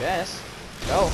Yes. Go.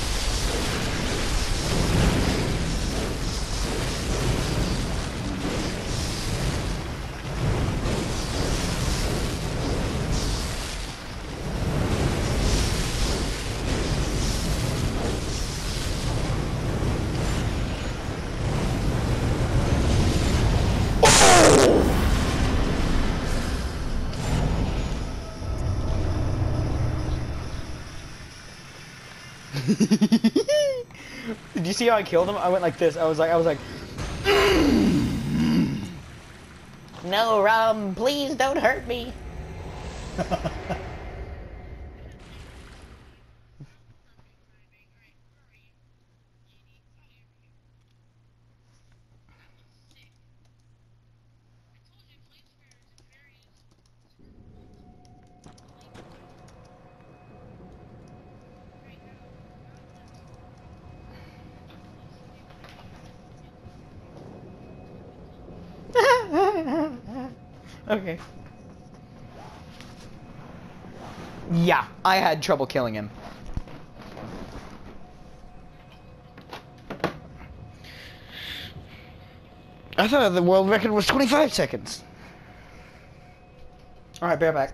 Did you see how I killed him? I went like this. I was like, no, please don't hurt me. Okay. Yeah, I had trouble killing him. I thought the world record was 25 seconds. Alright, bear back.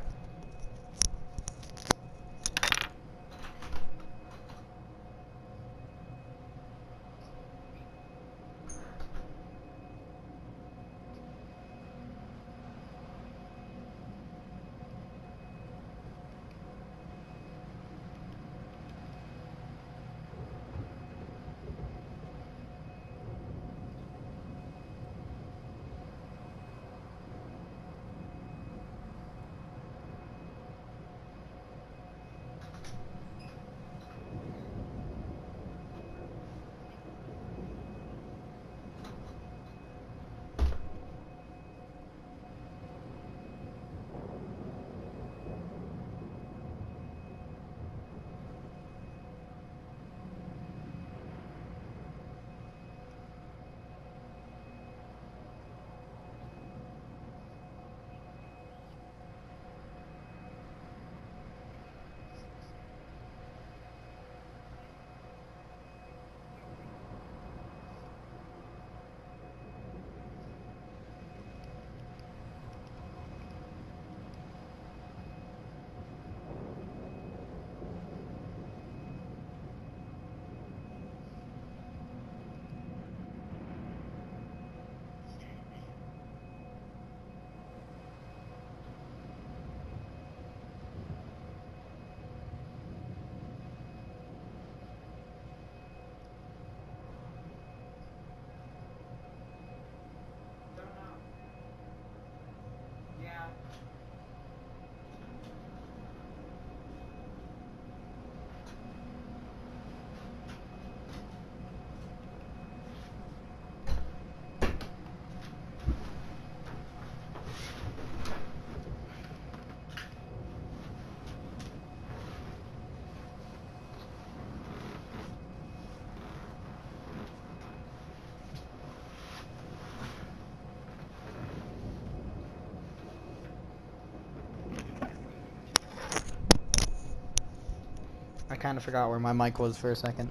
I kind of forgot where my mic was for a second.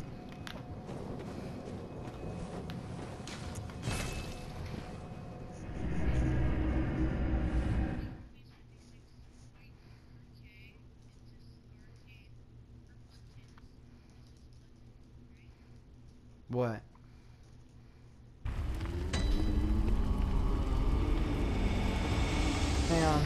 What? Hang on.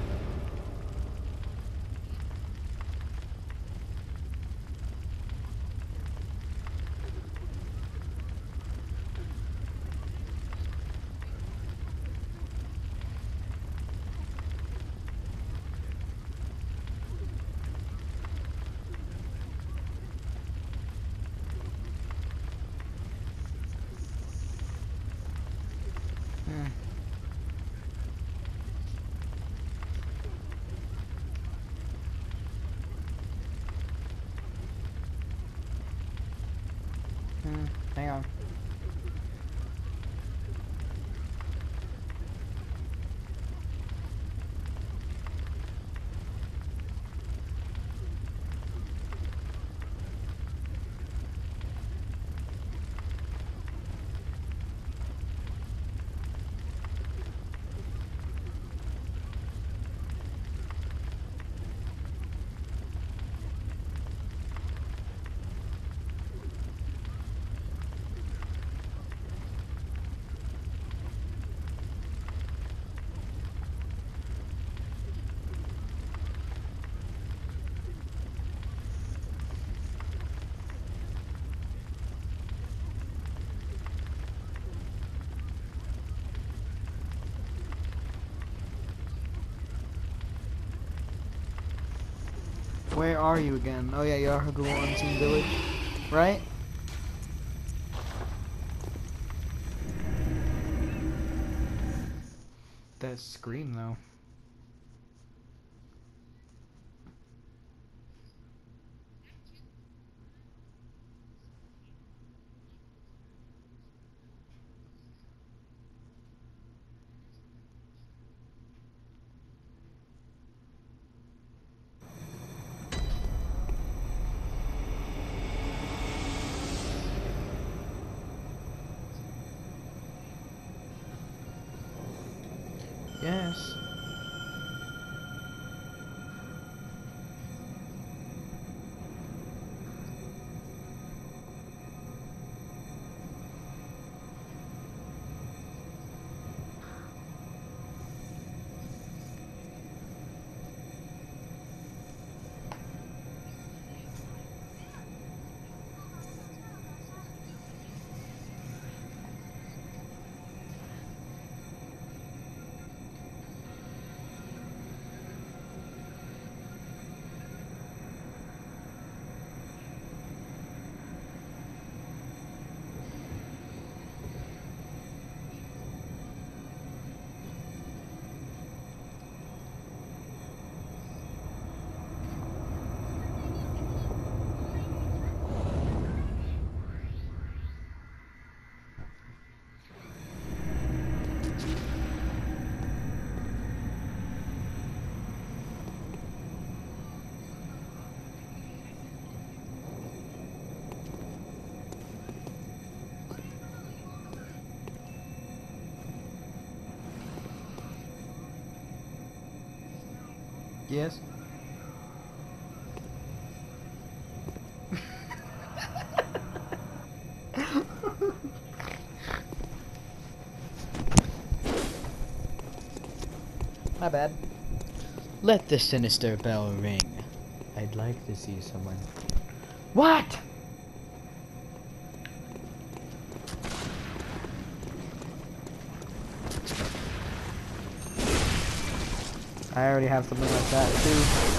Hang on. Where are you again? Oh yeah, you are Hoggle Unseen Village, right? That scream though. Yes. Yes. My bad. Let the sinister bell ring. I'd like to see someone. What? I already have something like that too.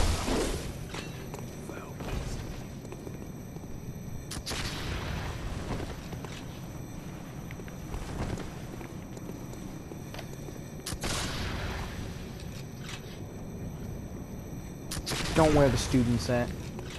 Don't wear the student set.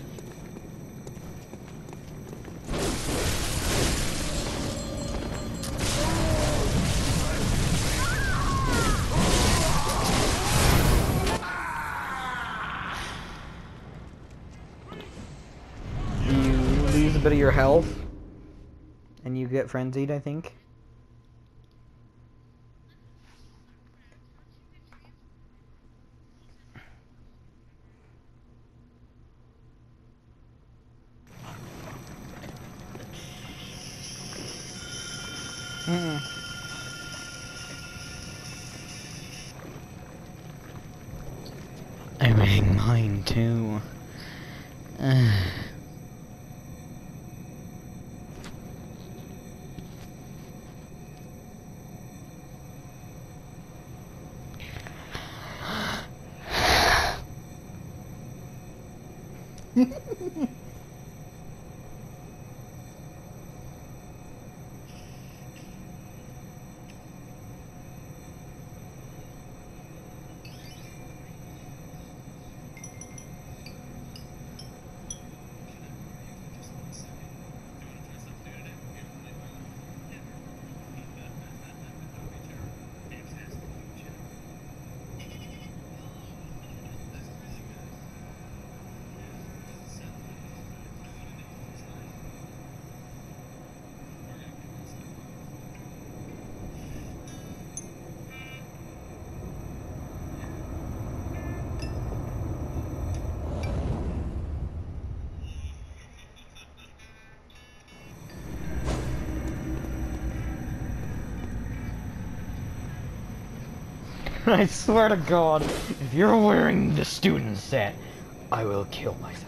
You lose a bit of your health, and you get frenzied, I think. I rang mine too. I swear to God, if you're wearing the student set, I will kill myself.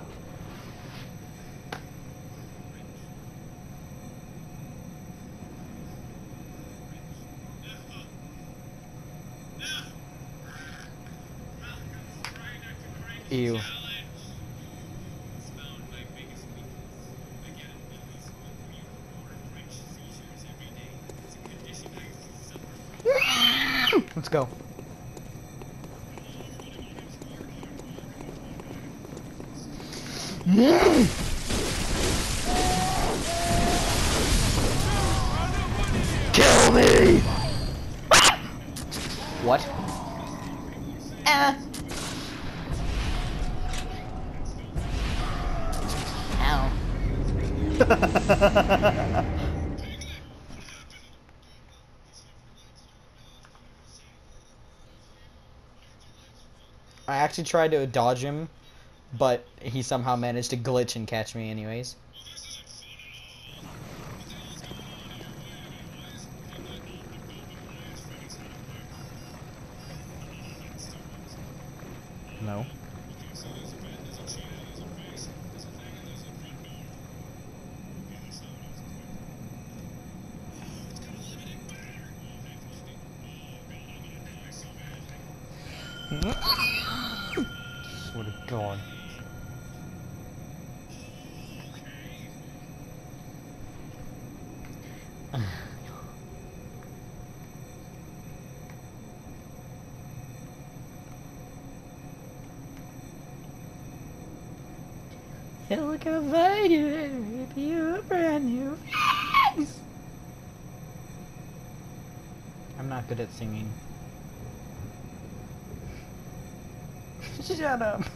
Ew. go. Kill me! What? Ow. I actually tried to dodge him, but he somehow managed to glitch and catch me anyways. No. Swear to God. Look how bad you if you a brand new face. I'm not good at singing. Shut up.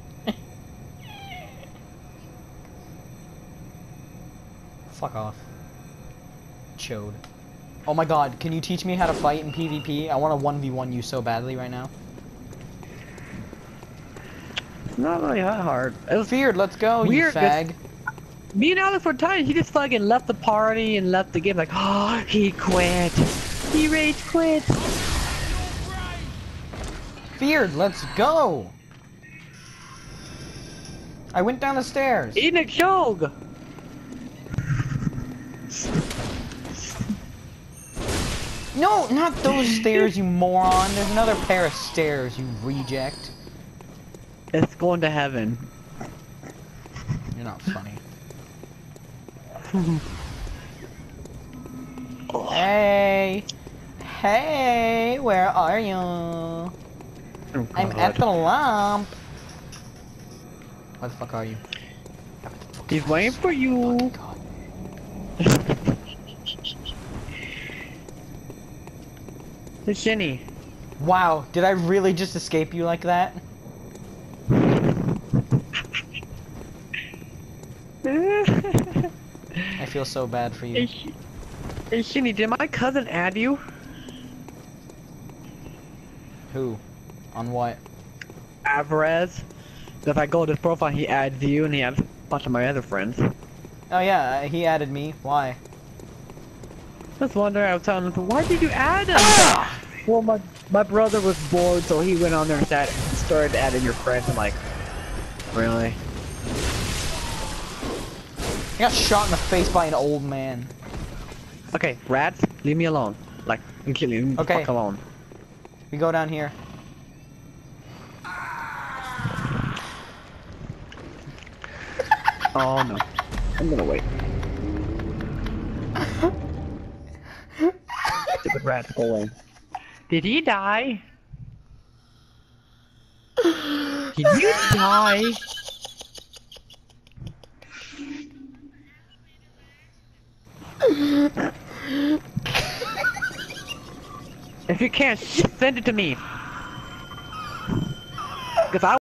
Fuck off. Chode. Oh my god, can you teach me how to fight in PvP? I want to 1v1 you so badly right now. It's not really that hard. It was Feared, let's go, weird, you fag. me and Alex were tired. He just fucking left the party and left the game like, oh, he quit. He rage quit. Feared, let's go! I went down the stairs. Eating a chog. No, not those stairs, you moron. There's another pair of stairs, you reject. It's going to heaven. You're not funny. Hey! Hey, where are you? Oh, I'm at the lamp. Where the fuck are you? He's waiting for you. Oh, God. The shinny. Wow, did I really just escape you like that? I feel so bad for you. Hey Shinny, did my cousin add you? Who? On what? Alvarez. If I go to his profile, he adds you and he adds a bunch of my other friends. Oh yeah, he added me. Why? Just wondering, I was telling him, why did you add him? Ah! Well, my brother was bored, so he went on there and started adding your friends. I'm like, really? I got shot in the face by an old man. Okay, rats, leave me alone. Like, leave me the Okay. fuck alone. We go down here. Oh no. I'm gonna wait. Stupid rats, go away. Did he die? Did you die? If you can't, send it to me. Because I